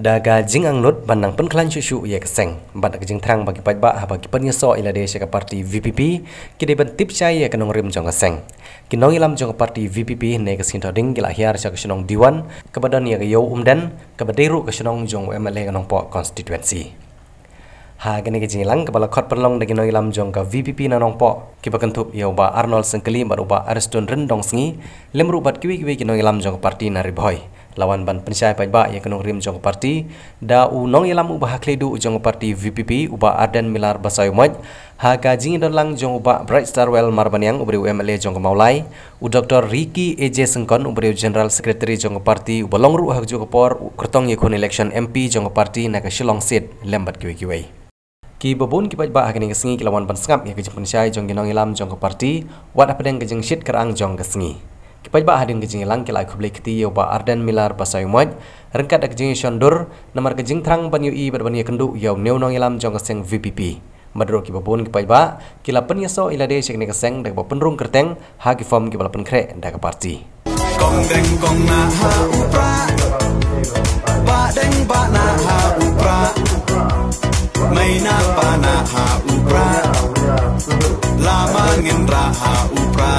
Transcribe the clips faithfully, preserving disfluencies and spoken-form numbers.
Daga jing angnut bandang penklan cucu ia keseng. Bad jing terang bagi pajba ha bagi penyeso ila de syaka parti V P P kide ben tip cai ya kanong rim jong keseng. Kinong ilam jong parti V P P ne kesin toding gila hiar syaka senong diwan kebadan ya yo umdan kebaderu ke senong jong M L A kanong po constituency. Ha gani ke jingilang kepala khot perlong de kinong ilam jong ka V P P nanong po kiba kentup ya uba Arnold Sengkeli bar uba Ariston Rendong sengi lemru bat kiwi kiwi kinong ilam jong parti nari boy. Lawan ban pensyai pajba ya kenong rim jong parti da u nong ilam ubah kledu jong parti V P P uba Arden Milar Basayumaj ha ka jing lang jong uba Bright Starwell Marbanyang ubri M L A jong Maulai u Doctor Ricky A J Sengkon ubri General Secretary jong parti u balongru hak jong por kertong ye kun election M P jong parti na ka Shillong Seat lembat kiwi kiwi ki babun ki pajba hakani kesengi kilawan ban sengap ya ke pensyai jong ginong ilam jong parti wat apadeng ke jeng shit kerang jong kesengi Kipajba hadin kejing lang kila kublai keti yo ba Arden Milar Basayumaj rengkat kejing Shondur namar kejing terang ban ui berbani kendu yo neu nong ilam jong keseng V P P madro ki babun kipajba kila penyeso ila de syek ne keseng dak penrung kerteng ha ki form ki bala penkre dak parti kong deng kong na ha upra ba deng ba na ha upra mai na pa na ha upra lama ngin ra ha upra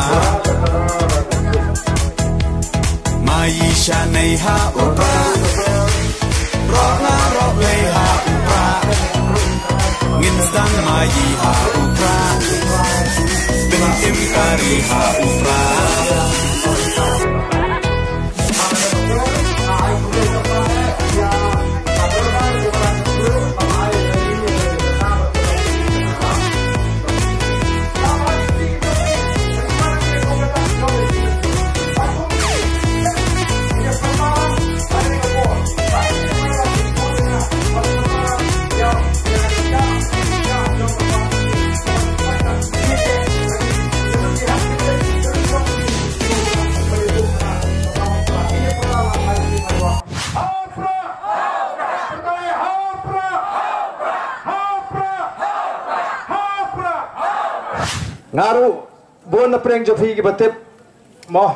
Maisha nei ha upra rock na rock lei ha upra ngin stang mai ha upra bin tim kari ha upra Ngaru bon na preng jofi ki batip mo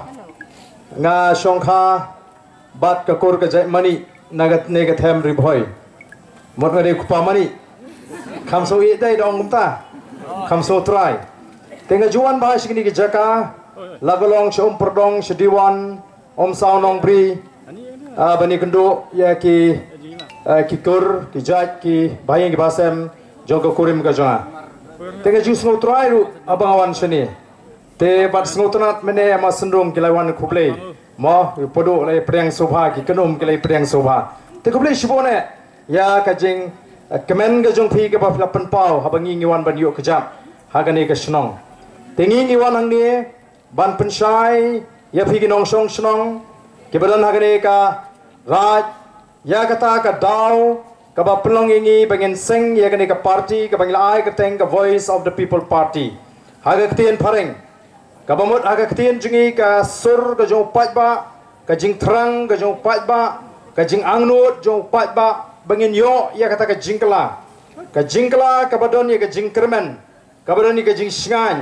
nga shongkha bat ka kor ka jai mani nagat ne ka them ri bhoi mot ngare kupa mani khamso i dai dong gumta khamso try tenga juan ba shikni ki jaka lagalong shom perdong shdiwan om saunong bri bani kendo ya ki ki kor ki jai ki bayang ki basem jogo kurim ka janga Tengah jus ngutrai ru abang awan sini. Te bat ngutunat mene ama sendung kilaiwan kublai. Mo podo lai priang sobha ki kenum kilai priang sobha. Te kublai shibone ya kajing kemen gajong phi ke bafla penpau habangi ngiwan ban yuk kejap. Hagane ke senong. Tengi ngiwan hang ni ban pensyai ya phi ki nong song senong. Kebadan hagane ka raj ya kata ka dau Kaba pelong ini pengen seng ya kene ke parti ke bangla ai ke teng ke voice of the people party. Haga ketien pareng. Kaba mot haga ketien jungi ke sur ke jong pajba, ke jing terang ke jong pajba, ke jing angnut jong pajba, bangin yo ya kata ke jingkela. Ke jingkela kabadon ya ke jing kermen. Kabadon ya ke jing singan.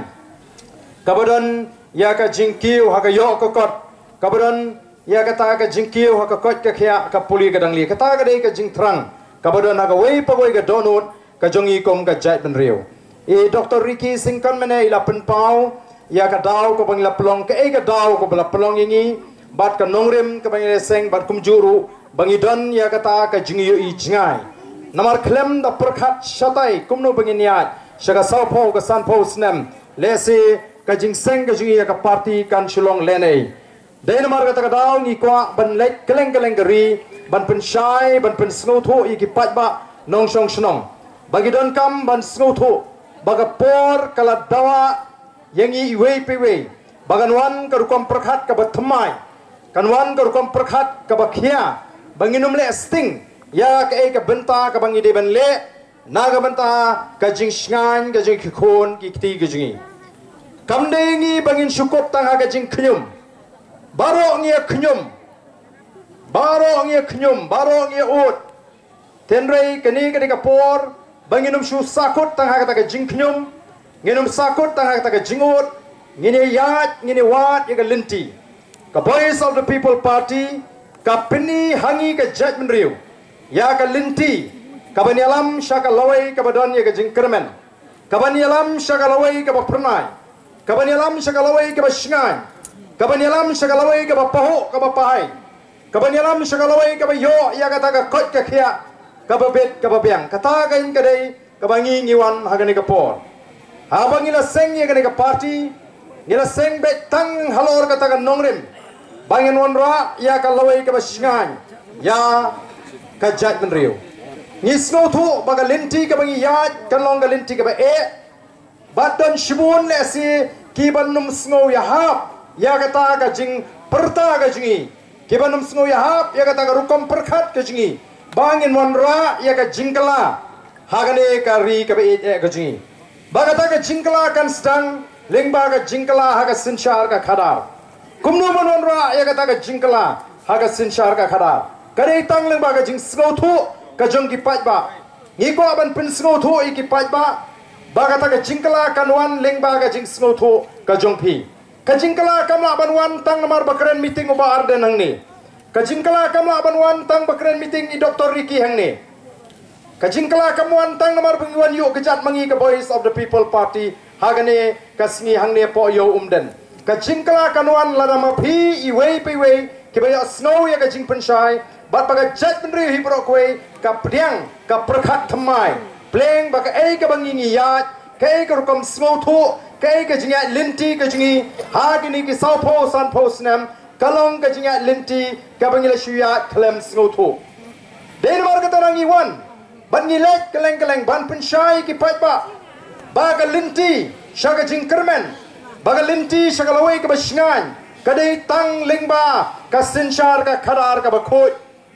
Kabadon ya ke jing kiu haga yo ke kot. Kabadon ya kata ke jing kiu haga kot ke khia ke puli ke dangli. Kata ke dei ke jing terang. Kabadon naga wei pagoi ga donut ka jongi kom ka jait ben riu e Doctor Ricky Singkon mene ila penpau ya ka daw ko bangla pelong ke e ka daw ko bala pelong ini bat ka nongrim ka bangla seng bat kumjuru bangidon ya kata ka jingi yu i jingai namar klem da perkhat shatai kumno banginiat shaga saupo ka sanpo snem lesi ka jing seng ka jingi ya ka party kan shulong lene dai namar ka ta daw ngi kwa ban lek keleng keleng gari ban pensyai ban pensngutu iki pajba nong song senong bagi don kam ban sngutu baga por kala dawa yangi iwe piwe bagan wan karukom perkhat ka bathmai kan wan karukom perkhat ka bakhia banginum le sting ya ka e ka benta ka bangi de ban le naga benta ka jing shngan ka jing khon ki kti ka jingi kam de ngi bangin syukop tang ka jing khnyum baro ngi khnyum Baro ngi khnyum, baro ngi ut. Tenrei kani kani kapor, banginum shu sakut tang hakata ka jing khnyum, nginum sakut tang hakata ka jingut, ngini yat, ngini wat, yaga linti. Ka voice of the people party, ka pini hangi ka judgment riu. ya ka linti kabani alam syaka lawai kabadon ya ka jingkermen kabani alam syaka lawai ka pernai kabani alam syaka lawai ka shingai kabani alam syaka lawai ka paho ka pahai kabani alam syaka lawai ka yo ya ka ta ka kot ka khia ka bet ka biang kata ka in ka dei ka bangi ngiwan hagani ka por habang ila seng ya ka party ila seng bet tang halor ka ta ka nongrim bangin wanra ya ka lawai ka shingai ya kajat menriu ngisno tu baga linti ka bangi ya kan long ka linti ka ba e badan shibun le si kibanum sngo ya hap ya kata ka jing perta ka jingi kibanum sngo ya hap ya kata ka rukom perkhat ka jingi bangin wanra ya ka jingkala hagane ka ri ka ba e ka jingi baga ta ka jingkala kan sedang lingba ka jingkala haga sinshar ka khadar kumnu man wanra ya kata ka jingkala haga sinshar ka khadar kadai tang leng ba ka jing sngau thu ka jong ki pai ba ngi ko ban pin sngau thu i ki pai ba ba ka ta ka jingkala kanwan leng ba ka jing sngau thu ka jong phi ka jingkala kamla ban wan tang namar bakren meeting uba arden hang ni ka jingkala kamla ban wan tang bakren meeting i Doctor Ricky hang ni ka jingkala kamwan tang namar bangwan yu kejat mangi ka Voice of the People Party hagane ka sngi hang ne po yo umden ka jingkala kanwan ladama phi i wei pe wei ki ba snow ya ka jing penshai bat baga jat penri hi pro kwe ka priang ka prakhat thamai pleng baga ei ka bangi ngi ya kai ka rukom snow thu kai ka jinga linti ka jingi ha gini ki sao pho san pho snam kalong ka jinga linti ka bangi la shuya klem snow thu den mar ka tarangi wan ban ngi lek keleng keleng ban penshai ki pai ba baga linti shaga jing kermen baga linti shaga lawai ka basngan kadai tang lingba ka sinshar ka khadar ka bakhoi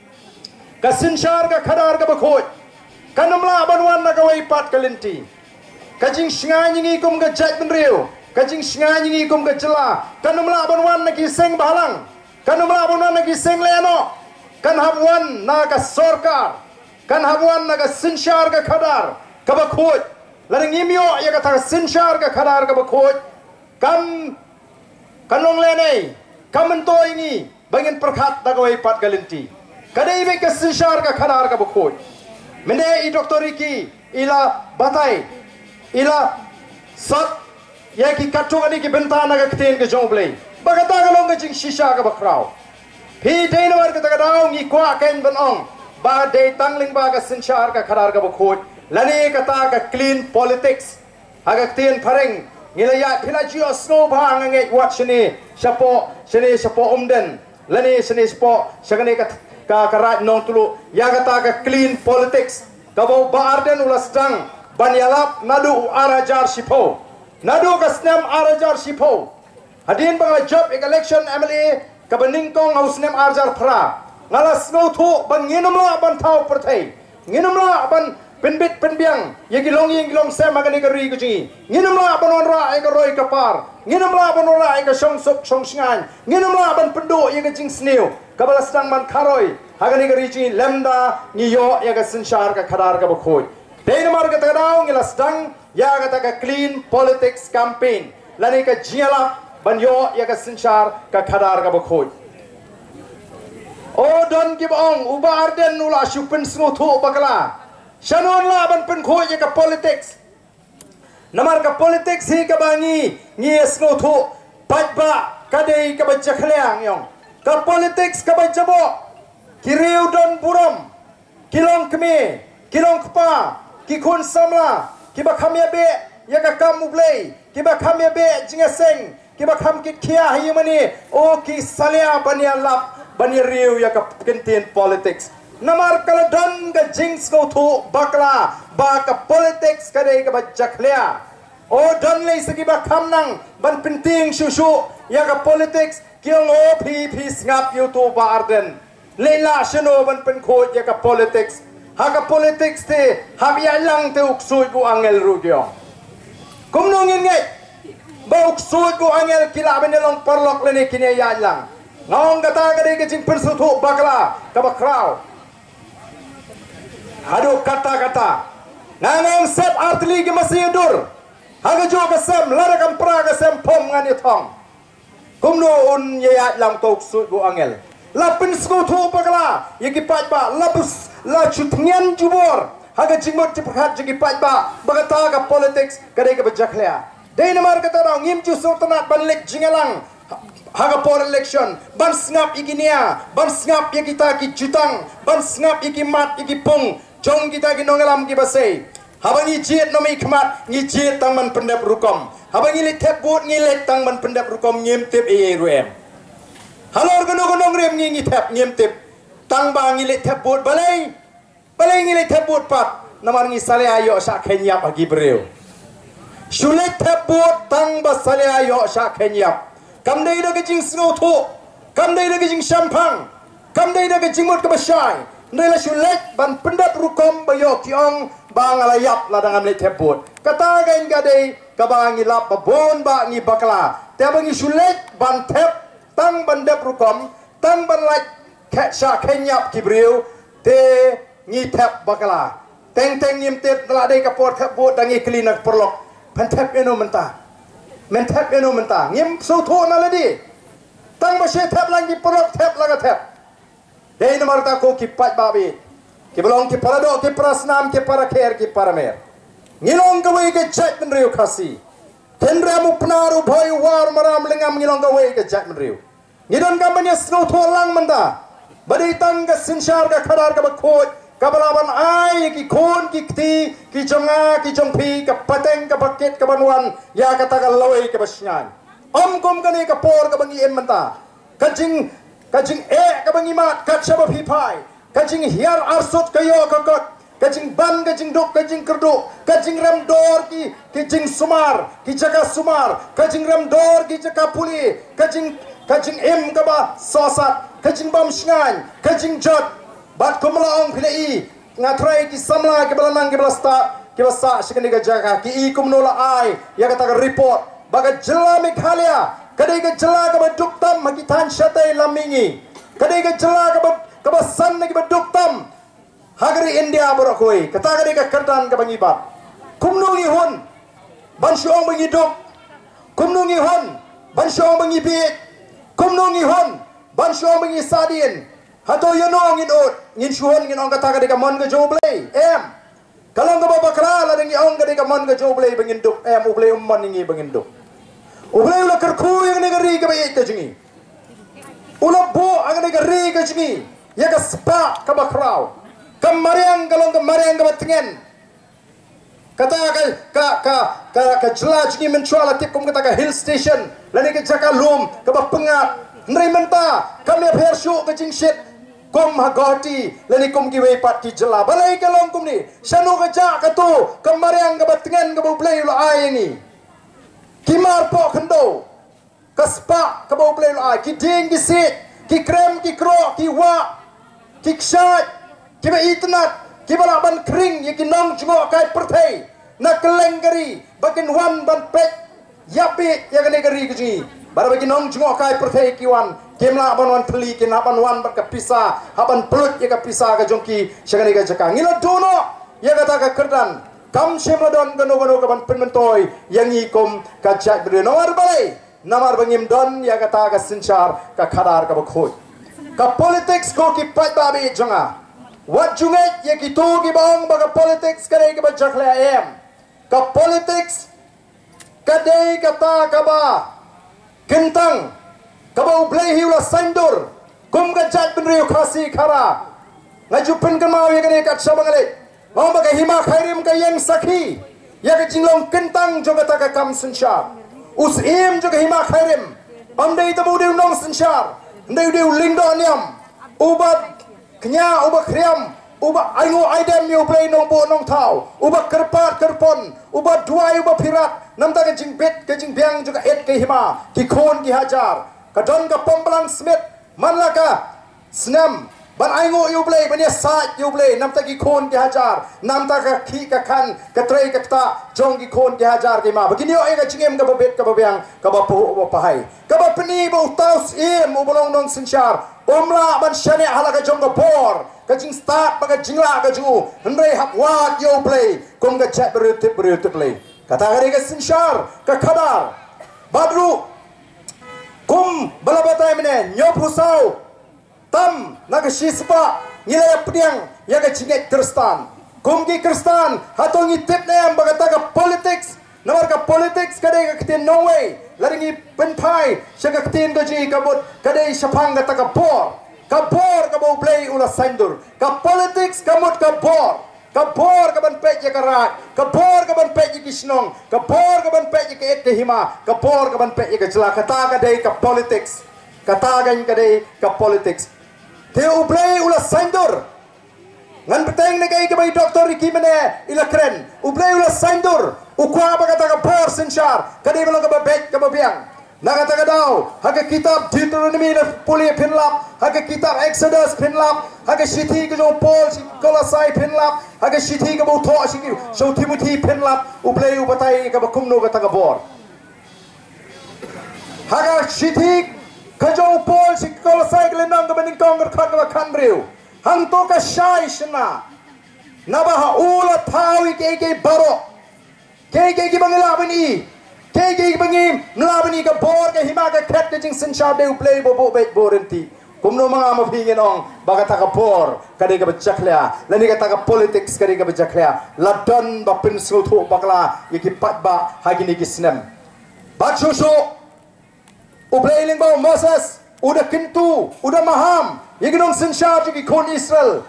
ka sinshar ka khadar ka bakhoi kanamla banwan na kawai pat kalinti kajing shnga nyingi kum ka jat benriu kajing shnga nyingi kum ka jela kanamla banwan na ki seng balang kanamla banwan na ki seng leno kan habwan na ka sarkar kan habwan na ka sinshar ka khadar ka bakhoi laring imyo ya ka ta sinshar ka khadar ka bakhoi kam kanong lene kamento ini bangin perkhat da kawai pat kalinti kadai be ka sinshar ka khadar ka bakhoi mende i Doctor Ricky ila batai ila sat ya ki katu ani ki bentana ka kten ke jongle bagata ka long ka jing shisha ka bakrao phi dein war ka ta daw ngi kwa ken ban ong ba de tangling ba ka sinshar ka khadar ka bakhoi lani ka ta ka clean politics aga kten phareng ngila ya phila jio snow ba nge wat shini shapo shini shapo umden lani shini shapo shagane ka ka karat nong tulu ya kata ka clean politics ka bo ba arden ulas dang banyalap nadu arajar shipo nadu ka snem arajar shipo hadin bang job election M L A ka baning kong au snem arajar phra ngala snow thu ban nginamla ban thau perthai nginamla ban penbit penbiang ye gilong ye gilong sem magani ka ri ku ji nginamla ban onra ai ka roi ka par nginamla ban onra ai ka song sop song singan nginamla ban pendo ye ka jing sneu kabala sedang man karoi hagani ka ri ji lemda ngiyo ye ka sinshar ka khadar ka bakhoi dein mar ka tadaw ngila sedang ya ka ta ka clean politics campaign lani ka jiala ban yo ye ka sinshar ka khadar ka bakhoi o don give ong uba arden nula shupen snu thu bakala shanon la ban pen khoi ye ka politics namar ka politics hi ka bangi ngi snu thu patba kadei ka bajakhleng yong ka politics ka bajabo kiriu don buram kilong kme kilong kpa ki khun samla ki ba khamya be ya ka kam mublei ki ba khamya be jingaseng ki ba kham kit khia hi mani o ki salia bania lap bania riu ya ka kenten politics namar kala don ga jings go thu bakla ba ka politics ka dei ka ba jakhlia o don le sagi ba kham nang ban pinting shu shu ya ka politics kyong o phi phi ngap yu tu ba arden leila shino ban pen kho ya ka politics ha ka politics te ha ya lang te uksui bu angel ru gyo kum no ngin ngai ba uksui bu angel kila ben long parlok le ne kine ya lang ngong kata ka dei ka jing persu thu bakla ka ba krau Aduh kata-kata nangong sep artli ke masih dur haga jo kasem lara kam pra kasem pom ngani thong kumno un ye ya lang tok su bu angel lapin skutu pakala yaki pajba labus la chutnyan jubor haga jingmot jiphat jigi pajba bagata ka politics kadai ka bajaklia dei namar kata rao ngim chu sultanat banlek jingalang haga por election ban snap iginia ban snap yakita ki jutang ban snap iki mat iki pung jong kita ki nongalam ki basei habangi jiet nomi khmat ngi jiet tang man pendap rukom habangi le tep bot ngi le tang man pendap rukom ngim tep e ruem halor gono gono rem ngi ngi tep ngim tep tang ba ngi le tep bot balai balai ngi le tep bot pat namar ngi sale ayo sa kenya bagi breu shulet tep bot tang ba sale ayo sa kenya kam dei da gijing snow tho kam dei da gijing champang kam dei da gijing mot ka basai nela shulet ban pendap rukom bayok yong bang alayap ladang amle teput kata gain gadei kabangi lap babon ba ngi bakla te bangi shulet ban tep tang bandep rukom tang ban lak khe sha kenyap kibriu te ngi tep bakla teng teng ngim tep la dei kapor teput dangi klinak perlok pan tep eno menta men tep eno menta ngim so tho na ladi tang ba she tep langi perlok tep laga tep dei nomor ta ko kipat babi ki belong ki parado ki prasnam ki parakher ki paramer ngilong ka wei ke chat men riu khasi tendra mu pnaru bhoi war maram lengam ngilong ka wei ke chat men riu ngidon ka banya snow tholang manda badi tang ka sinshar ka khadar ka bakhoj ka balaban ai ki khon ki kti ki jonga ki jongphi ka pateng ka baket ka banwan ya ka ta ka loi ka basnyan om kom ka ne ka por ka bangi em manda ka jing ka jing e ka bangi mat ka chaba phi phai kajing hiar arsut kayo kakot kajing ban kajing duk kajing kerduk kajing rem dor ki kajing sumar ki jaga sumar kajing rem dor ki jaga puli kajing kajing em kaba sosat kajing bam shngan kajing jot bat kumla ong philei ngatrai ki samla ki balanang ki balasta ki basa shikani ka jaga ki i kumnola ai ya kata report baga jela meghalaya kadai ka jela ka baduk tam makitan shatai lamingi kadai ka jela ka kabasan lagi beduk tam hagari India borokoi kata kali ka kerdan ka bangibat kumnungi hon bansyong bangiduk kumnungi hon bansyong bangibit kumnungi hon bansyong bangi sadin hato yono ngin ut ngin shuhon ngin ong kata kali ka mon ka joblay em kalong ka babakra la dengi ong kali ka mon ka joblay banginduk em ublay umman ngi banginduk ublay ula kerku yang negeri ka bayit ka jingi ula bo ang negeri ka jingi ya ka spa ka bakrau kamariang galong kamariang ka batingen kata ka ka ka ka ka jelaj ni mencuala tip kum kata ka hill station lani ka jaka lum ka bapengat ndai menta kami pher shu ka jingshit kum hagoti lani kum ki wei pat ki jela balai ka long kum ni sanu ka ja ka tu kamariang ka batingen ka boblei lo ai ni kimar po khando ka spa ka boblei lo ai ki ding ki sit ki krem ki kro ki wa kikshat kiba itnat kiba laban kring yakinong jungo kai perthai na kelengari bakin wan ban pet yapi yakanegari kiji bara bakin nong jungo kai perthai kiwan kimla ban wan thli kin haban wan ba kapisa haban plut ya kapisa ka jongki shagani ka jaka ngilo dono ya kata ka kerdan kam shemodon gono gono ka ban penmentoy yangi kom ka jak bre nomor balai namar bangim don ya kata ka sinchar ka khadar ka bakhoj ka politics ko ki pat babi jonga wat junget ye ki to ki bang baga politics kare ki bajak le em ka politics kadai kata ka ba kentang ka ba ublei hiula sandur kum ka jat benriu khasi khara ngaju pen ka mau ye kane ka sabangale mau baga hima khairim ka yang sakhi ya ka jinglong kentang jo kata ka kam sunshar us em jo ka hima khairim amdei tabu deu nong sunshar ndeu deu lindo niam ubat knya ubat kriam ubat aingo aidem yo play nong bo nong thau ubat kerpat kerpon ubat duai ubat pirat namta ke jing bet ke jing biang juga et ke hima ki khon ki hajar ka don ka pombalang smith manlaka snam ban aingo yo play bania sa yo play namta ki khon ki hajar namta ka khi ka khan ka trei ka ta jong ki khon ki hajar ke ma begini yo e ka jingem ka bet ka biang ka ba pu pa hai ka ba pni bo taus em ubolong nong sinchar omla ban shane hala ka jong ka por ka jing start ba ka jingla ka ju ndrei hap wat yo play kom ka chat beru tip beru tip play kata gari ka sinchar ka khadar badru kum balabatai mene nyop husau tam naga shispa ngilaya pediang yaga cinget Kristan kumki Kristan hatongi tip na yang bagataga politics nomor ka politics kadai ka kitin no way laringi penpai syaga kitin gaji kabut kadai syapang kata ka por ka por ka bau play ula sandur ka politics kamut ka por ka por ka ban pej ka rat ka por ka ban pej ki snong ka por ka ban pej ki et ke hima ka por ka ban pej ka jela kata kadai ka politics kata gan kadai ka politics te uplay ula sandur ngan peteng negai ke bai doktor iki mene ila kren uplay ula sandur ukwa ba kata ka por sinchar kadai belong ka babek ka babiang na kata ka daw haga kitab Deuteronomy na puli pinlap haga kitab Exodus pinlap haga shiti ka jong Paul si Colossae pinlap haga shiti ka bo tho si so Timothy pinlap uplay ubatai ka bakumno kata ka bor haga shiti kajong Paul si Colossae kelenang ke bening kong kerkan ke kanriu hang to ka syai sena nabaha ula tawi ke ke baro ke ke ke bangla bani ke ke bangim mlabani ka bor ke hima ka kret ke jing sencha de play bo bo bet borenti kumno mga mapingin ong baga ta ka bor kade ka bachakля lani ka ta ka politics kade ka bachakля ladon ba pinsu thu bakla yiki pat ba hagini ki snem bachuso uplailing bau Moses udah kintu udah maham yiginong sinsha jigi kon Israel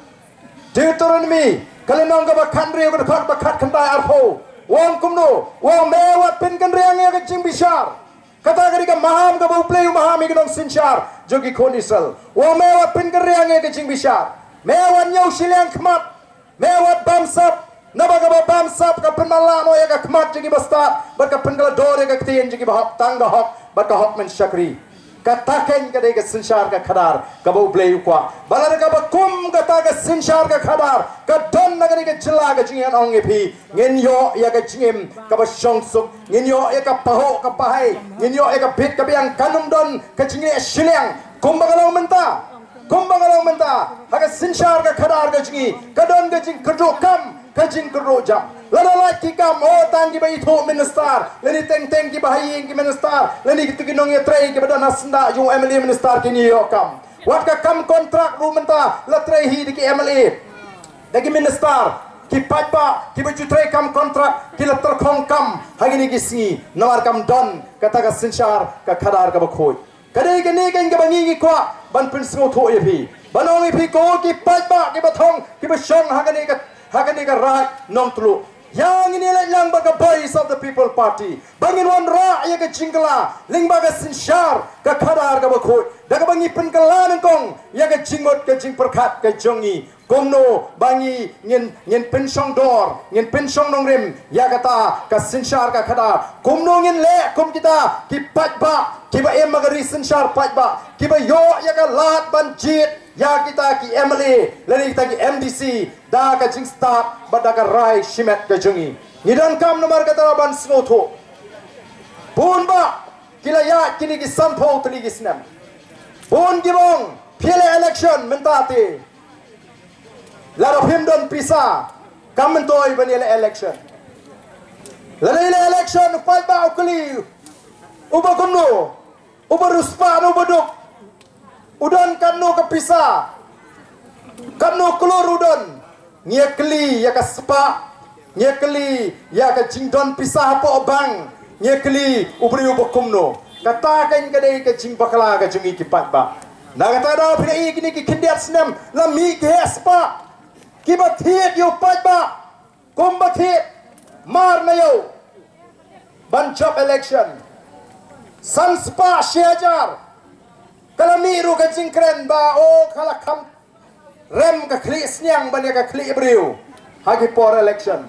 Deuteronomy kalinong ka bakan riyo ka bakat bakat kantay arpo wang kumno wang mewat pin kan riyang ya ka jing bishar kata kari ka maham ka bau play maham yiginong sinshar jigi kon Israel wang mewat pin kan riyang ya ka jing bishar mewat nyaw silyang kmat mewat bamsap nabaga ba bamsap ka penalano ya ka kmat jigi basta baka pengala dore ka ktiyan jigi bahok tangga hok baka hok men syakri kataken kadai ka sinshar ka khadar ka bau blay kwa balar ka bakum kata ka sinshar ka khadar ka don nagari ka chila ka jingan ong epi ngin yo ya ka jingim ka ba shongsuk ngin yo ya ka paho ka pahai ngin yo ya ka bit ka biang kanum don ka jingi shiliang kumbagalong menta kumbagalong menta ha ka sinshar ka khadar ka jingi ka don ka jing kru kam ka jing kru jam lana laki kam oh tangi ba itu minister lani teng teng ki bahai ki minister lani gitu ki nong ya trai ki bada nasnda yung M L A minister ki ni yo kam wat ka kam kontrak ru menta la trai hi di ki M L A dagi minister ki patba ki baju trai kam kontrak ki la terkhong kam hagini ki si nawar kam don kata ka sinchar ka khadar ka bakhoi kadai ke ne kan ka bangi ki kwa ban pin sngo tho ye phi banong phi ko ki patba ki bathong ki ba shong hagani ka hagani ka rai nom tlu yang ini lang baga voice of the people party bangin wan ra ya ka jingla ling baga sinshar ka khadar ka bakhoi daga bangi pen kalan kong ya ka jingot ka jing perkhat ka jongi komno bangi ngin ngin pen song dor ngin pen song nong rim ya kata ka sinshar ka khadar komno ngin le kom kita ki patba ki ba em magari sinshar patba ki ba yo ya ka lat ban jit ya kita ki M L A lani kita ki M D C da ka jing start bada ka rai shimet ka jungi nidan kam nomor kata ban snotho pun ba kila ya kini ki sampo tli ki snam pun gibong pile election mentate laro himdon pisa kam mentoi ban election lani election fight ba ukli uba kumno uba ruspa no bodok udon kanu kepisa kanu kelur udon nyekli ya ka spa nyekli ya ka jingdon pisah po bang nyekli ubri ubokumno kata kan kadai ka jing bakala ka jungi kipat ba na kata da phri kini ki kindiat snem la mi ke spa ki ba thiet yu pat ba kum ba thiet mar na yo ban job election san spa shajar kala miru ka jingkren ba o kala kam rem ka kli snyang ban ka kli briu hagi por election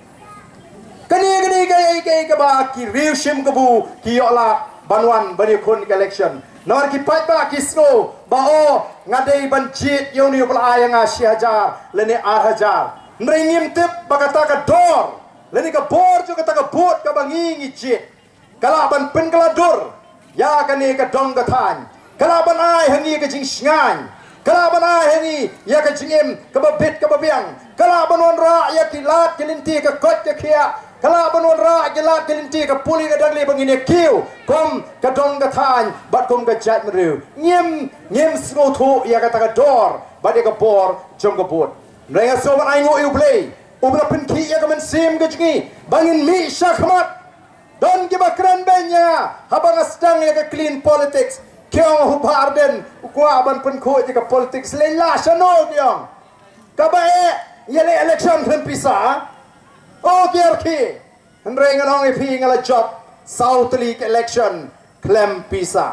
kani kani kai kai ka ba ki riu shim ka bu ki yola banwan bani khon ka election nor ki pat ba ki sno ba o ngadei ban jit yo ni bla aya nga shi hajar lene ar hajar nringim tip bagata ka dor lene ka bor ju ka ta ka bot ka bangi ngi jit kala ban pen kala dor ya kani ka dong ka than kalaban ai hangi ka jing sngan kalaban ai hangi ya ka jingem ka babit ka babiang kalaban on ra ya ki lat ki linti ka kot ka khia Kala banun ra gelat kelinti ke puli ke dangli bangine kiu kom ke dong ke than bat kom ke jat meriu ngim ngim sngo thu ya kata ke dor bat ke bor jong ke bot mereka sobat aingo u play ubra pinki ya ke men sim ke jingi bangin mi syakmat don ke bakran benya habang sedang ya ke clean politics kyong hu parden ukwa ban pun ko ya ke politics lela sano kyong kabae ya le election kan pisah. Oh, Gerki, Henry nganong ipi ngala job South League election klem pisa.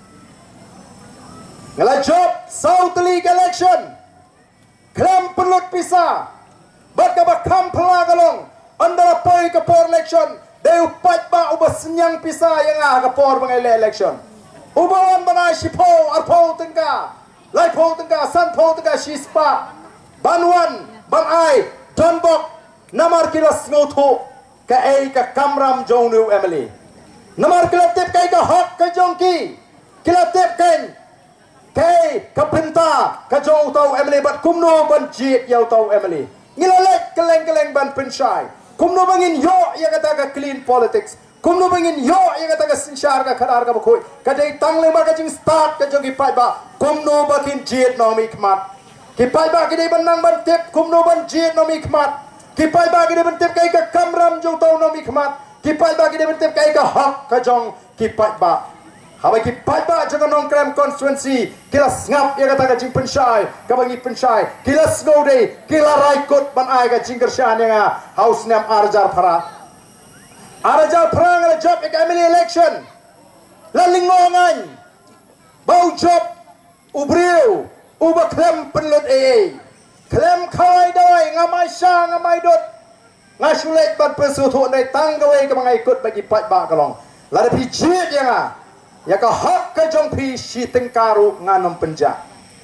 Ngala job South League election klem pelut pisa. Bat ka bakam pelagalong andara poi ke por election deu pat ba uba senyang pisa yang ah ke por bangai election. Ubawan banai sipo arpo tengka. Lai po tengka san po tengka sispa. Banwan banai donbok Namar kila sngoto ka ay ka kamram jongnu Emily. Namar kila tip kay ka hak ka jongki. Kila tip kay kay ka pinta ka jong tau Emily bat kumno ban jit yaw tau Emily. Ngilalek keleng keleng ban pinsay. Kumno bangin yo ya kata ka clean politics. Kumno bangin yo ya kata ka sinsyar ka kadar ka bakoy. Kadai tangle ba ka jing start ka jongki pai ba. Kumno bakin jit no mikmat. Ki pai ba kidai ban nang ban tip kumno ban jit no mikmat. Kipai bagi dia bentip kai ke kamram jong tau nomi khmat kipai bagi dia bentip kai ke hak ka jong kipai ba habai kipai ba jong nong krem constituency kilas ngap ya kata ka jing pensai ka bagi pensai kilas ngode kila raikut ban ai ka jing kershan yang house nam arjar phara arjar phara ngala job ek Emily election lalingongan bau job ubriu uba klem penlut ee klem kawai dawai ngamai sya ngamai dot ngasulet bat pesutu nai tanggawai ke mangai ikut bagi pat ba kalong lada pijit yang ah ya ka hak ka jong pi si tengkaru nganom penja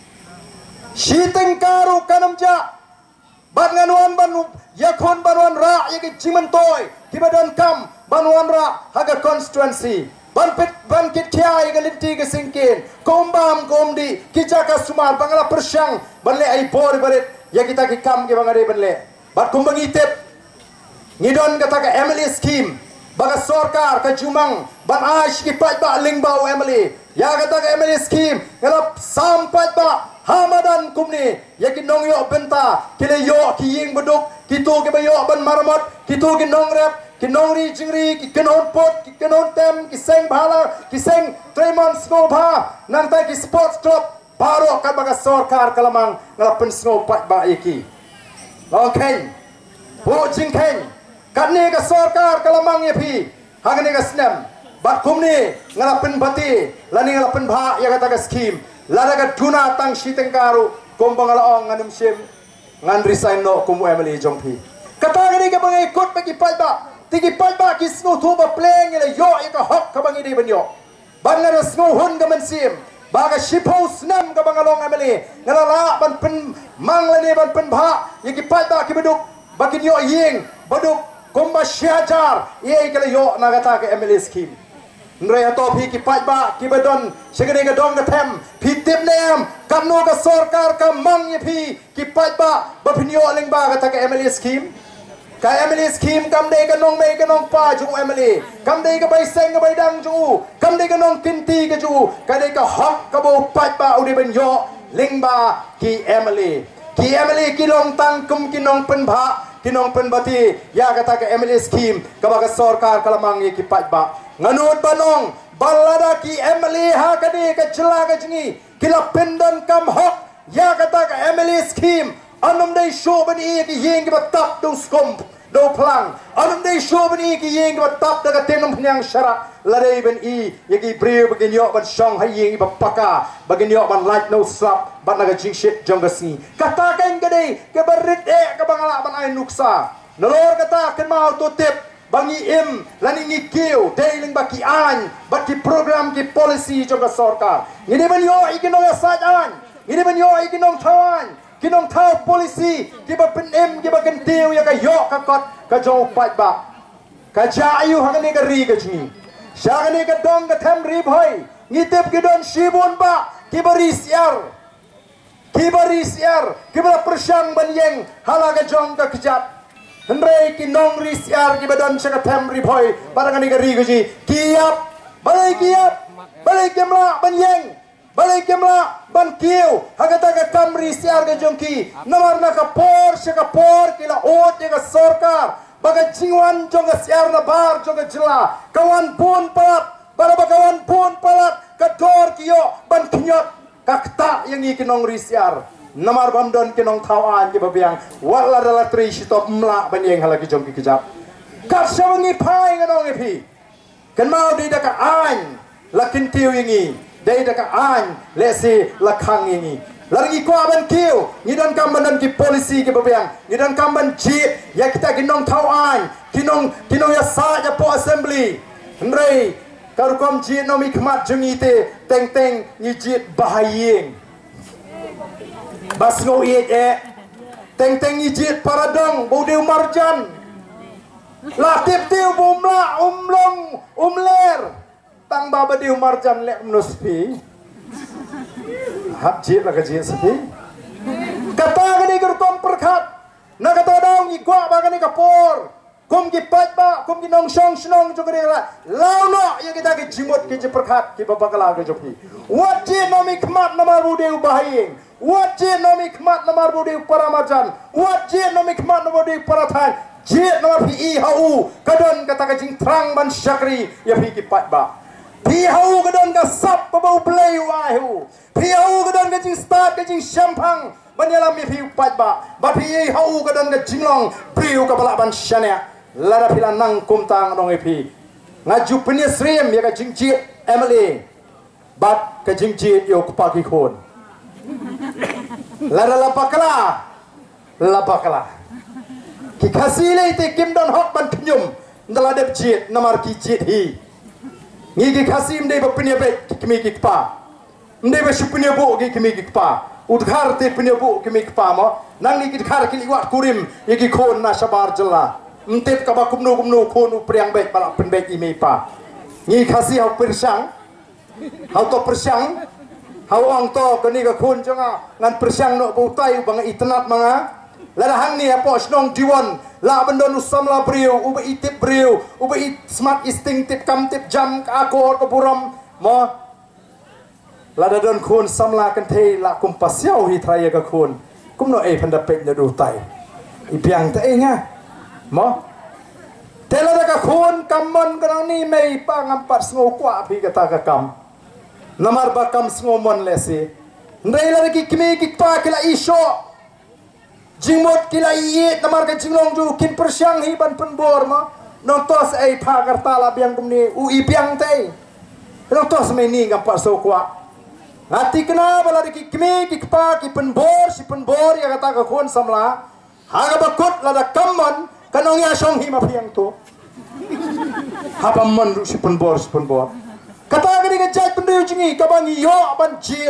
si tengkaru kanam ja bat nganuan banu yakon banuan ra ya ki cimentoy ki badan kam banuan ra haga constituency ban pit ban kit kiai ke linti ke singkin kombam komdi kijaka sumar bangala persyang banle ai bor baret ya kita ki kam ke bangare banle bat kumbang itep ngidon kata ke Emily scheme baga sorkar ka jumang ban aish ki pat ba lingbau Emily ya kata ke Emily scheme ngalap sampai ba hamadan kumni ya ki nong yo benta kile yo ki ying beduk kitu ke bayo ban marmot kitu ki nong rep ki nong ri jingri ki kenon pot ki kenon tem ki seng bhala ki seng tremon sko bha nang ta ki sports club baru kan baga sorkar kalamang ngalapen snow pat ba iki okay bu jingkeng kan ni ka sorkar kalamang ye pi hang ni ka snem bat kumni ngalapen bati lani ngalapen bha ya kata ka scheme lada ka duna tang shitengkaru kombang alaong nganum sim ngan resign no kumu Emily jongpi kata ni ka bangai ikut bagi pat ba tigi pat ba ki snow tu ba playing ile yo ya ka hok ka bangi di banyo bangar snow hun ka mensim baga shipo snam ka bangalong Emily ngalala ban pen manglani ban pen bha yaki pada ki beduk bakin yo ying beduk komba syajar ye kala yo nagata ke Emily scheme nre to phi ki pada ki bedon segene ga dong ga them phi tip nem kamno ka sarkar ka mang ye phi ki pada ba phin yo ling ba ga ta ke Emily scheme ka Emily scheme kam dei ka nong mei ka nong pa jung Emily kam dei ka bai seng ka bai dang ju kam dei ka nong kinti ka ju ka dei ka hok ka bo pat ba udi ben yo ling ba ki Emily ki Emily ki long tang kum ki nong pen bha ki nong pen bati ya kata ka Emily scheme ka ba ka sarkar kalamang ye ki pat ba nganut banong balada ki Emily ha ka dei ka chla ka jingi kila pendon kam hok ya kata ka Emily scheme anum dei show ban e ki yeng ki batap do skom do plang anum dei show ban e ki yeng ki batap da ka tenum pnyang syarat ladai ban e ye ki breu bagin yo ban shong hai yeng ba paka bagin yo ban light no slap ban naga jing shit jong ga si kata kan ka dei ke barit e ka bangala ban ai nuksa nolor kata kan mau to tip bangi im lani ni kiu deiling baki an baki program ki policy jong ga sarkar ngini ban yo ikinong sajan ngini ban yo ikinong tawan kinong tau polisi kiba penem kiba kentiu ya ka yok ka kot ka jong pat ba ka jayu hangani ka ri ka jni shagani ka dong ka tham ri bhai ngitep ki don shibun ba kiba risiar kiba risiar kiba persyang banyeng hala ka jong ka kejat Hendrai kinong risiar ki badan saka tem ripoi barangan ni kari kuji kiap balai kiap balai kemla ban yeng balai kemla ban kiu hagata ka kam risiar ka jongki namar na ka por saka por kila ot ka sorkar baga jingwan jonga siar na bar jonga jela kawan pun palat bara bakawan pun palat ka dor kiyo ban kinyot kakta yang ikinong risiar namar bamdon kinong tawan ki babiang wala dala tri sitop mla banyeng halagi jongki kejap kasya wengi pai nganong epi kan mau di daka an lakin kiu ingi dai daka an lesi lakang ingi lagi ko aban kiu ngidan kamban dan ki polisi ki babiang ngidan kamban jeep ya kita kinong tawan kinong kinong ya sa ya po assembly ndrei karukom jeep no mi khmat jungi te teng teng ni jeep bahayeng bas ngo iet e teng teng ijit paradong bodeu marjan la tip tiu bumla umlong umler tang baba deu marjan lek menuspi hap jit la kajit sepi kata gani gertom perkat na kata daung i kwa ba gani kapor kum ki pat ba kum ki nong song snong jo gani la launo ya kita ki jimot ki perkat ki baba kala ke jopi wat jit no mi khmat na ma bodeu bahayeng wajib nomi khmat namar bodi paramajan wajib nomi khmat namar bodi parathan jit namar pi hau kadon kata kajing trang ban syakri ya pi ki pat ba pi hau kadon ka sap bau play wahu pi hau kadon kajing start kajing syampang banyalam pi pat ba ba pi hau kadon ka jinglong priu ka balak ban syania lara pila nang kumtang nong pi ngaju penisrim ya kajing jit emily bat kajing jit yo kupaki khon lara lapakala lapakala ki khasile te kim don hok ban knyum ndala dep jit namar ki jit hi ngi ki khasim de ba punya be kimi ki pa nde be shupunya bo ki kimi ki pa udghar te punya bo kimi ki pa mo nang ni ki khar ki wat kurim ye ki khon na sabar jela mtep ka ba kumnu kumnu khon u priang be bala pen be imi pa ngi khasi hau persang hau to persang hau ang to kani ka khun jonga ngan persiang no butai bang itnat manga la hang ni apo snong diwan la bandon usam la brio uba itip brio uba it smart instinctive kam tip jam ka akor ko buram mo la da don khun samla kan the la kum pasiau hi thraya ka khun kum no e phanda pek na du tai i piang ta e nga mo tela da ka khun kammon kanang ni mei pa ngam pat ngo kwa bi ka ta ka kam namar bakam ngomon lesi ndai la ki kimi ki pa kila isho jingmot kila iet namar ka jinglong ju kin persyang hi ban penbor ma nong tos ai pha karta la biang kumni u i piang tai nong tos me ni ngam pa so kwa ngati kena bala ki kimi ki pa ki penbor si penbor ya kata ka khon samla haga bakut la da kamon kanong ya song hi ma piang to hapam man si penbor si penbor kata gani ka jat pendiu jingi kabangi yo ban jit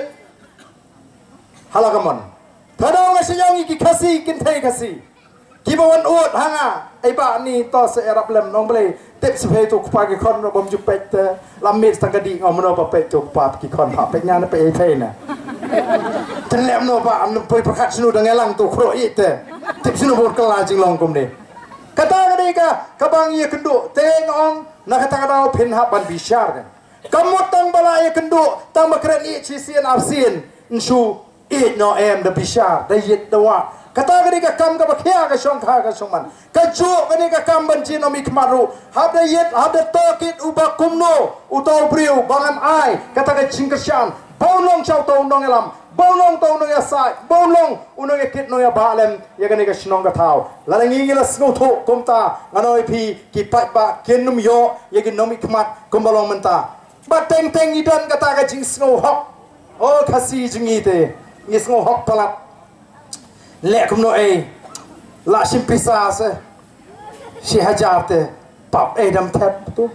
halakamon thadong asyong ki khasi kin thai khasi ki bawan ut hanga ai ba ni to se erap lem nong ble tep se tu pa ki khon no bom ju pet lam mit tang kadi ngom no pa pet tu pa ki khon pa pet nya na pe thai na ten lem no pa am pe prakhat snu dang elang tu khro i te tep snu bor kala jing long kum ni kata gani ka kabangi kendu te ngong na kata kadau pin ha ban bisyar kan kamut tang balaya kendu tang makren i chisian afsin nsu it no em the bishar the yit the wa kata gani ka kam ka bakhya ka shong kha ka shongman ka ju gani ka kam ban chin no mi khmaru hab the yit hab the tokit uba kumno utau briu bangam ai kata ka chingkashan bolong chau to nong elam bolong to nong ya sai bolong unong ekit no ya balem ya gani ka shnong ka thau lalangi ngila sngo tho komta nganoi phi ki pat ba kinum yo ya gi nomi khmat kumbalong menta ba teng teng idon kata ka jing snow hok o khasi jingi te ngi snow hok palat le kum no e la sim pisa se si hajar te pap e dam thep tu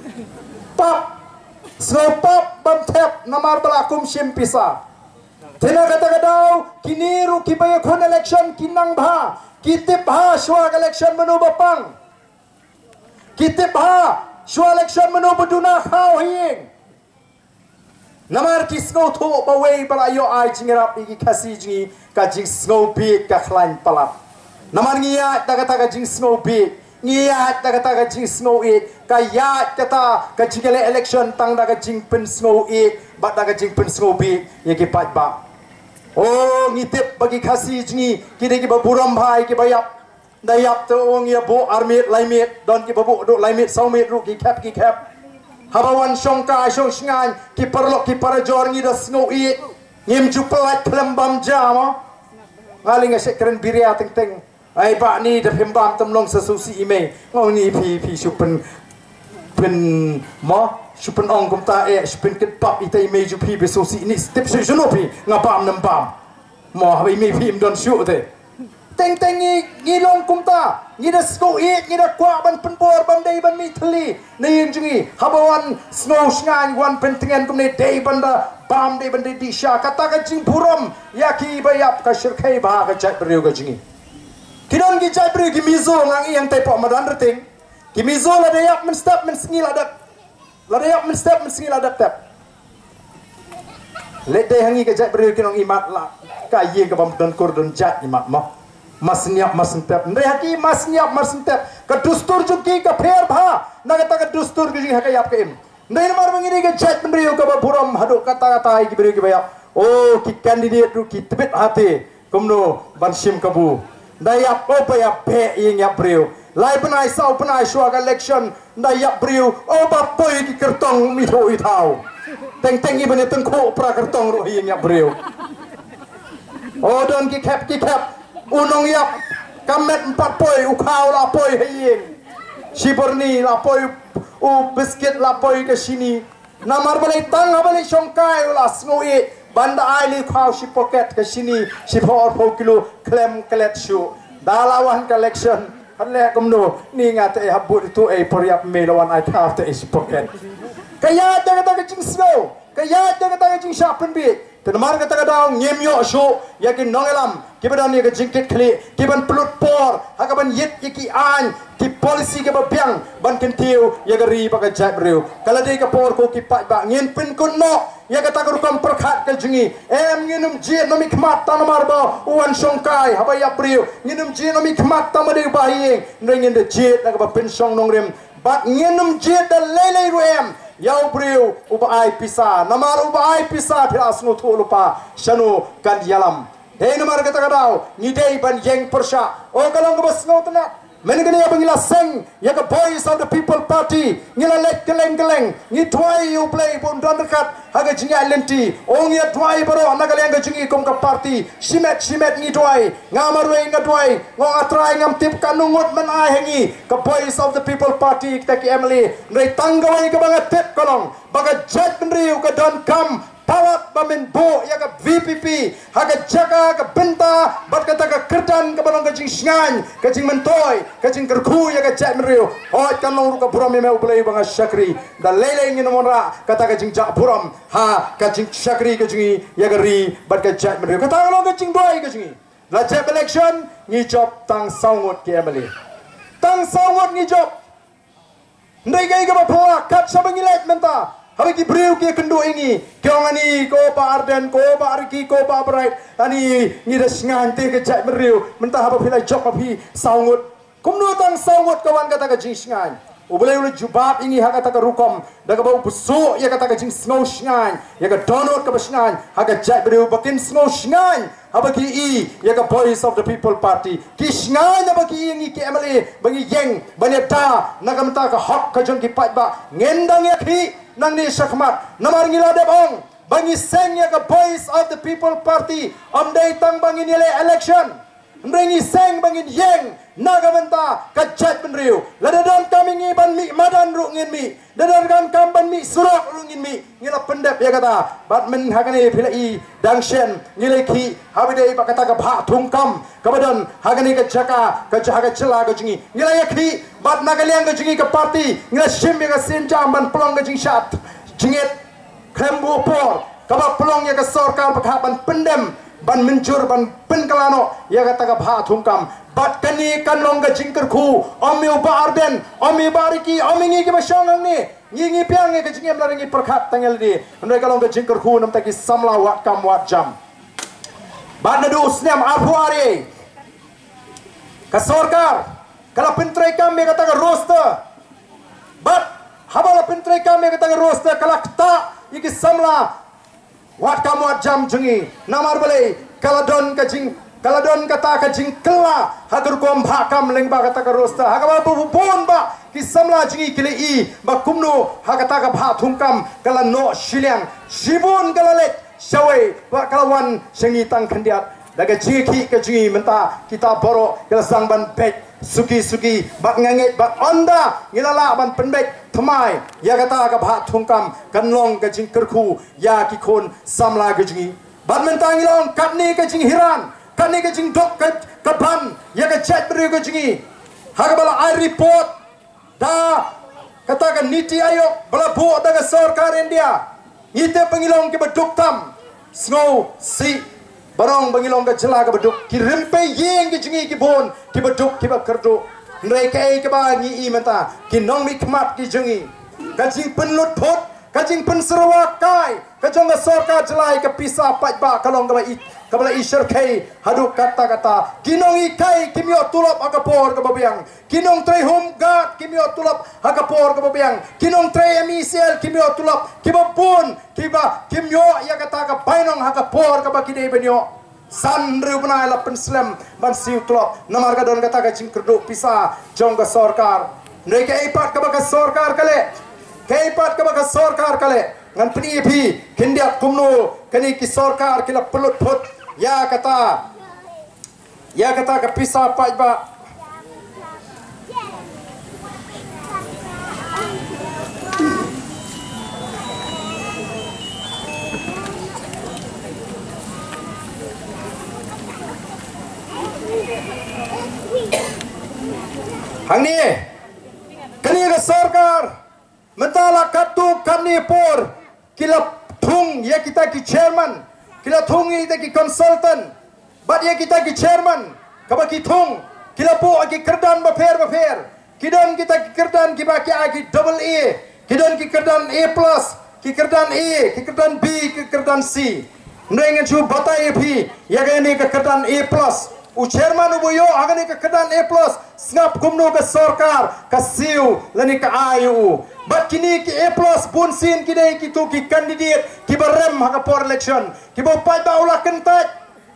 pap snow pap bam thep namar bala kum sim pisa tena kata kadau kiniru ki bay khon election kinang bha kitip bha shwa election manu bapang kitip bha shwa election manu baduna khau hieng namar ki snow tho ba wei bala yo ai jingrap ki khasi jingi ka jing snow pi ka khlan palat Naman ngiyat na kata kajing snow beat. Ngiyat na kata kajing snow it. Kayat kata kajing election tang na kajing pen snow it. Bat na kajing pen snow beat. Yakipat ba. Oh ngitip bagi kasih jingi. Kini kiba buram bhai kiba yap. Dayap tu orang ya bu armit laimit. Don kiba bu duk laimit saumit ru ki cap ki cap. Habawan syongka syong shingan. Ki perlok ki parajor ngida snow it. Ngim jupelat kelembam jam. Ngaling asyik keren biria teng-teng. Ai pak ni dah pembam temlong sesusi ime. Ngau ni pi pi supen pen mo supen ong kum ta e supen ket pap ite ime ju pi besusi ni step su juno pi ngabam nembam. Mo ha ime pi don shu te. Teng teng ni ngilong kum ta. Ni dah sko e ni dah kwa ban penpor ban dei ban mi thli. Ni jingi habawan snow sngan wan pentengan kum ni dei banda bam dei ban dei di sha kata ka jing buram yaki bayap ka shirkai ba ka chat beriu ka jingi. Kidon ki cai beri ki mizo ngang yang tepok madan reting. Ki mizo la dayak men step men sengil adak. La dayak men step men sengil adak tep. Let day hangi ke cai beri ki nong imat la. Ka ye ke bam dan kur dan jat imat mo. Mas niap mas step. Ndai haki mas niap mas step. Ka dustur juki ka pher bha. Na kata ka dustur ki haka yap ke im. Ndai mar mengini ke cai beri ka ba buram haduk kata-kata ki beri ki bayap. Oh ki candidate ru ki tebet hati. Kumno bansim kabu. Dayak apa ya pe yang ya beriu. Lai penai sau penai suaka election. Dayak beriu. Oh bapoi ki kertong mitho itau. Teng teng iban teng ko pra kertong ro yang ya beriu. Oh don ki cap ki cap. Unong yap kamet empat poi ukau la poi haying. Siberni la poi u biscuit la poi ke sini. Namar balai tang balai songkai la snoi. Banda aili kau si pocket ke sini si por po kilo klem kelet shu dalawan collection hanle kumno ni ngate habut itu e poriap melawan ai kau te si pocket kaya ta kata jing snow kaya ta kata jing shapen bi tenmar kata kata nyemyo shu yakin nongelam kibadan ni ke jingkit kli kiban pelut por hakaban yit yiki an ki polisi ke babiang ban kentiu ya gari pakai jat beriu kalau dia ke por ko ki pat ba ngin pin kun no ya kata kurukam perkhat ke jingi em nginum jit nomi khmat tanamar ba uan songkai haba ya beriu nginum jit nomi khmat tamade bahi ngin de jit na ba pin song nongrim bat nginum jit da lele ruem yau beriu ubai pisa namar ubai pisa thias nu thu lupa shanu kan yalam hei namar kata kadau ngidei ban yeng persha o kalong ke bas ngau tena menegani abang ila seng ya ke voice of the people party ngila lek keleng keleng ngi twai you play pun dan dekat haga jingi lenti o ngi twai baro nagal yang jingi kom ka party simet simet ngi twai ngamarwe ngi twai ngong atrai ngam tip kanungut men ai hengi ke voice of the people party kita ki emily ngai tanggawai ke bangat tip kolong baga jet menriu ke don kam pawat bamin bo ya ka V P P haga jaga ka benta bat kata ka kerdan ka banong ka jing sngan ka jing mentoy ka jing kerku ya ka chat meriu hoi kan long ka buram me ublei banga shakri da lele ngin monra kata ka jing jak buram ha ka jing shakri ka jing ya ka ri bat ka chat meriu kata long ka jing doi ka jing la chat election ngi job tang saungot ki emily tang saungot ngi job ndai gai ka ba phoa kat sabang ilet menta hari ki beriu ki kendo ini kiong ani ko pa arden ko pa arki ko pa bright ani ni dah ngante ke chat beriu mentah apa pilai job api saungut kumno tang saungut kawan kata ka jing sngan ubulai ulu jubab ini ha kata ka rukom daga bau busu ya kata ka jing snow sngan ya ka donut ka sngan ha ka chat beriu bakin snow sngan apa ki i ya ka voice of the people party ki sngan apa ki ini ki emily bagi yeng banyata nagamta ka hok ka jong ki pat ba ngendang ya ki nang ni sakmat namar ngila debong bangi sengnya ke voice of the people party om day tang bangi nile election ngi seng bangin yeng nagamenta ka chat benriu ladadon kami ngi ban mi madan ru ngin mi dadan kan kam ban mi surak ru ngin mi ngila pendep ya kata bat men hagane philai dangshen ngile ki habide ba kata ka bha thungkam kabadan hagane ka jaka ka jaga chela ka jingi ngila ya ki bat nagaliang ka jingi ka party ngila shim ka sinjam ban plong ka jing shat jingit klembu por kaba plong ya ka sarkar ba ban pendem ban mencur ban penkalano ya kata ka bha thungkam bat kani kanong ka jingker khu omi uba arden omi bariki omi ngi ki basyang ni ngi ngi piang ngi ka jingem la ngi perkhat tangel di ndai kalong ka jingker khu nam ta ki samla wat kam wat jam bat nadu snem arhuari Ka sorkar, kala pintrai kami kata ka roster. But habala pintrai kami kata ka roster kala kta iki samla wat kamu at jam jengi namar balai kala don ka jing kala don kata ka jing kala hagur kom bhakam leng ba kata ka roster hagaba bu bon ba ki samla jengi kile i ba kumno hakata ka bha thungkam kala no shiliang shibun kala let shawai ba kala wan sengi tang khandiat daga jiki ka jengi menta kita boro kala sangban bet suki suki bak nganget bak onda ngilala ban penbek thamai ya kata ka bha thungkam kanlong ka jing kerku ya ki khon samla ka jingi ban mentang ngilong katni ka jing hiran katni ka jing dok ka ka ban ya ka chat bri ka jingi hagbala I report da kata ka niti ayok bala bu daga sarkar India ngite pengilong ke beduk tam snow si barong bangilong ka jela ka beduk ki rempe yeng ki jingi ki bon ki beduk ki bakerdu ndai kai ka ba ngi i menta ki nong mi khmat ki jingi ka jing penlut phot ka jing pen serwa kai ka jong ka sorka jelai ka pisa pat ba kalong ka ba i ka bala i serkai hadu kata kata ki nong i kai ki mio tulop akapor ka babiang ki nong trei home guard ki mio tulop akapor ka babiang ki nong trei misel ki mio tulop ki ba pun ki ba ki mio ya kata ka bainong akapor ka ba ki dei benyo san rubna la penslam ban siu tulop namar ka don kata ka jing kerdu pisa jong ka sorkar ndai ka ipat ka ba ka sorkar kale kaipat ka ba ka sorkar kale ngan pni phi kindia kumno kani ki sorkar kila pelut phut ya kata ya kata ka pisa pai ba hang ni kani ka sorkar mentala katu kani por kila thung ya kita ki chairman kila thung kita ki consultant but ya kita ki chairman kaba ki thung kila po ki kerdan ba pher ba pher kidon kita ki kerdan ki ba ki ki double A kidon ki kerdan A plus ki kerdan A ki kerdan B ki kerdan C ndengen chu batai phi ya gani ka kerdan A plus u chairman u boyo agani ka kerdan A plus snap kumno ka sarkar ka siu lani ka ayu but kini ki A plus pun sin ki dei ki tu ki candidate ki barem ha por election ki bo pai ba ula kentat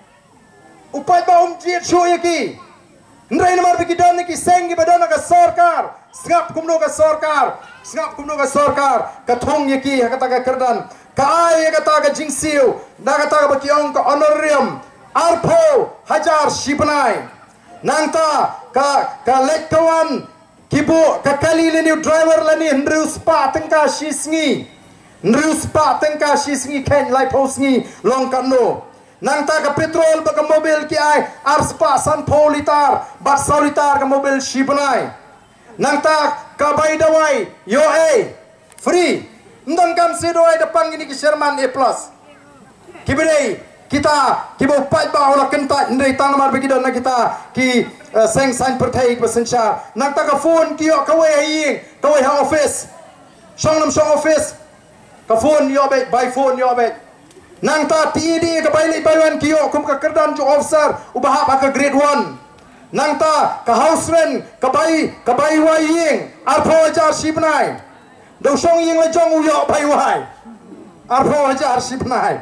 upai ba um ji chu ki ndrai namar bi ki don ki seng ki badana ka sarkar snap kumno ka sarkar snap kumno ka sarkar ka thong ye ki ha kata ka kerdan ka ay kata ka jingsiu na kata ka ki ong ka honorarium arpo hajar shibnai nangta ka ka lekkawan kibo ka kali leni driver leni ndru spa tengka shisngi ndru spa tengka shisngi ken lai posngi long kanno nangta ka petrol ba ka mobil ki ai ar spa san politar ba solitar ka mobil shibnai nangta ka bai dawai yo eh free ndang kam se dawai depan gini ki Sherman A plus kibirei kita kibo pai ba ola kenta ndai tang mar bagi dona kita ki uh, seng sign perthai pasensha nak ta ka phone ki yo ka we hi ka we ha office song nam song office ka phone yo be by phone yo be nang ta T D ka bai li bai wan ki yo kum ka kerdan ju officer ubaha ba ka grade one nang ta ka house rent ka bai ka bai wa ying arpho jar shibnai do song ying la jong u yo bai wai arpho jar shibnai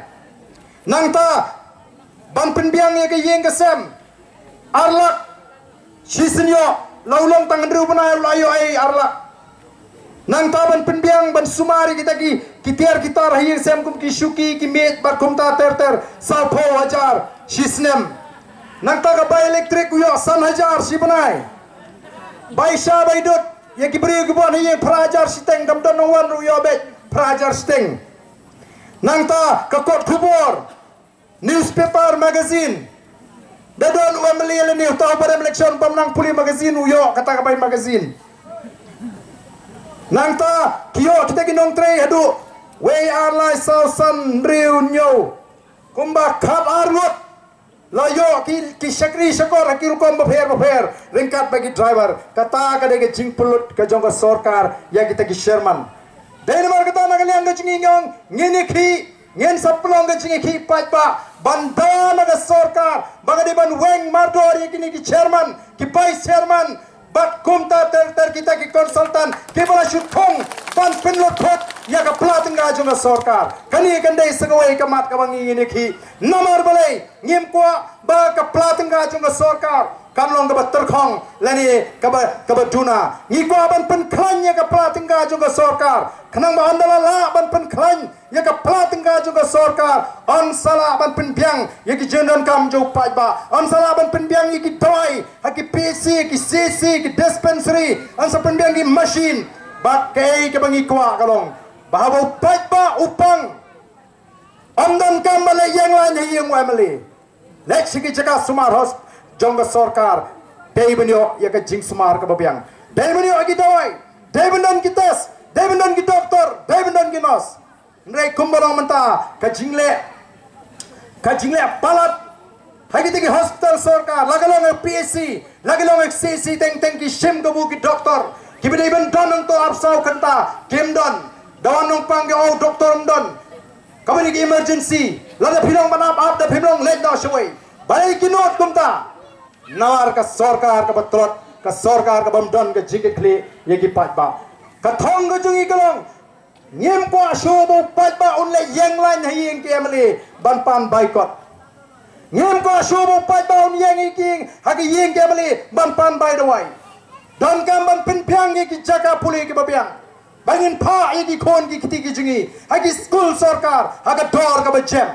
nangta ban penbiang ya ke yeng kesem arlak shisenyo laulong tangan ru bana layo ai arlak nangta ban penbiang ban sumari kita ki kitiar kita rahi sem kum ki shuki ki met bar kum ta ter ter sapho hajar shisnem nangta ka bai elektrik yo san hajar sibanai bai sha bai dot ya ki bri ku bon ye prajar siteng dam don wan ru yo be prajar siteng nangta ka kot kubor newspaper magazine dadon u meliel ni tahu pada election pamnang puli magazine uyo kata ka bai magazine nangta kio kita kinong trei hadu we are lai sau san riu nyo kumba khat arngot layo ki ki sakri sakor ki rukom bapher bapher ringkat bagi driver kata ka de jing pulut ka jong ka sarkar ya kita ki Sherman Denmark kata na kalian ka jingingong ngini ki ngin sapulong ke jingi ki pai ba bandana ke sorkar bagadi ban weng mardori kini ki chairman ki vice chairman bat kumta ter ter kita ki konsultan ki bala syuthong ban penlot thot ya ka platinga junga sorkar kani kandai sagawai ka mat ka bangi ni ki nomor balai ngim kwa ba ka platinga junga sorkar kamlong ka terkhong lani ka ba ka ba tuna ngi kwa ban pen khlanya ka platinga junga sorkar khanang ba andala la ban pen khlan ya ka platinga junga sorkar on sala ban pen biang ya ki jendon kam jo pai ba on sala ban pen biang ki toy ha ki P C ki C C ki dispensary on sa pen biang ki machine bat kai ka bangi kwa kalong bahabo pai ba upang amdan kam bale yang la ni yang wa mali lek sigi jaga sumar hos jongga sorkar dai benyo ya ka jing sumar ka babiang dai benyo agi dawai dai bendon ki tes dai bendon ki doktor dai bendon ki nos nrai kumbarong menta ka jingle ka jingle palat hagi tigi hospital sorkar lagalong P S C lagalong C C teng teng ki shim ka bu ki doktor ki bedai bendon untuk absau kenta kim don dawan nong pang ki oh doktor don kabani ki emergency lada philong manap ap da philong let na shoi balai ki not kumta nawar ka sorkar ka batrot ka sorkar ka bamdon ka jike kli ye ki pat ba ka thong ka jungi kalong ngem kwa sho bo pat ba unle yang lain hai yang ki amli ban pan boycott ngem kwa sho bo pat ba un yang ki ha ki yang ki amli ban pan bai dawai don kam ban pin pyang ye ki jaga puli ki babiang bangin pha ye ki khon ki kiti ki jungi ha ki school sorkar ha ka dor ka bachem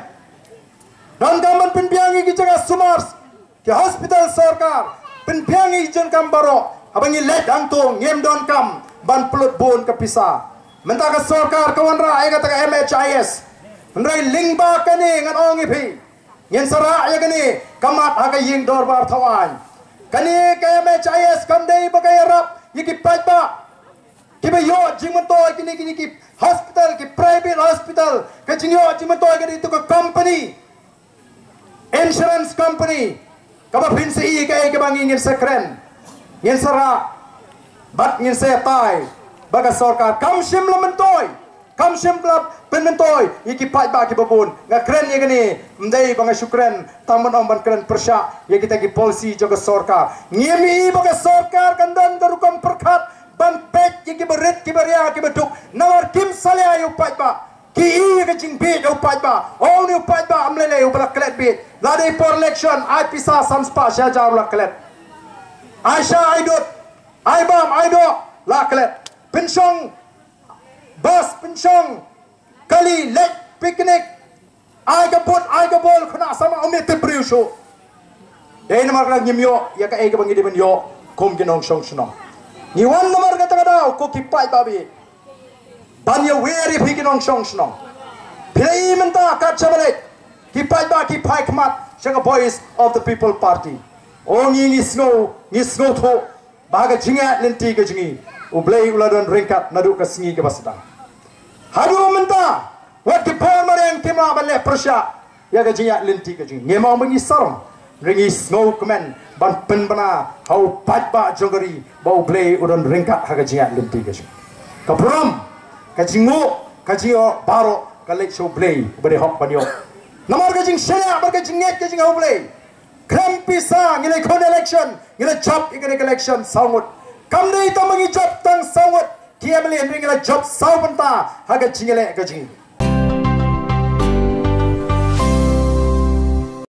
don kam ban pin pyang ye ki jaga sumars ke hospital sorkar penpiangi jen kam baro abangi let angtung ngem don kam ban pelut bon ke pisa menta ka sorkar kawanra ai kata M H I S ndrai lingba kani ngan ongi phi ngen sara ya kani kamat aga ying dor bar thawan kani ka M H I S kam dei ba kay rap yiki pajba kibe yo jingman to kini kini ki hospital ki private hospital ka jingyo jingman to kini to ka company insurance company kaba pinsi i kay ke bangi ngin sekren ngin sara bat ngin se tai baga sorkar kam sim lamentoy kam sim club penmentoy iki pai ba ki babun nga kren ye gani mdai banga syukren taman om ban kren persya ye kita ki polisi joga sorkar ngimi baga sorkar kandan garukam perkhat ban pek ye ki berit ki beria ki beduk nawar kim sale ayu pai ba ki i ke jing bit u pai ba o ni pai ba amlele u bala klet bit lade for election ai pisa samspa sha jar la klet aisha aidot ai bam aido la klet pensiong bus pensiong kali lek picnic ai ka pot ai ka bol khna sama ome te priu sho dei namar la nyimyo ya ka e ka bangi de ben yo kom ginong song sno ni wan namar ka ta dau ko ki pai babi ban ye weri piginong song sno pilai menta ka chabale ki pai ba ki pai kmat shanga voice of the people party ongi ni snow ni snow tho baga jinga lenti ka jingi ublei uladon ringkat nadu ka singi ka basda hadu menta wat ki por mareng kema bale persya ya ka jinga lenti ka jingi ngema mengi sarong ringi snow kemen ban pen bana hau pat ba jogari bau blei udon ringkat ha ka jinga lenti ka jingi ka pram ka jingo ka jio baro ka lek show blei bade hok banyo namar ka jing shaya bar ka jinget ka jing hau blei kram pisa ngile kon election ngile job ngile election saungut kam dei ta mangi job tang saungut kiamle ngile job sau banta ha ka jingele ka jing